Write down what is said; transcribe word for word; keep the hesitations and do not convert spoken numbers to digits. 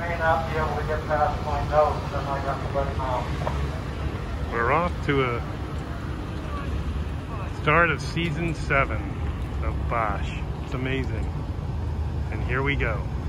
may not be able to get past my notes, and I got to let him out. We're off to a start of season seven of Bosch. It's amazing. And here we go.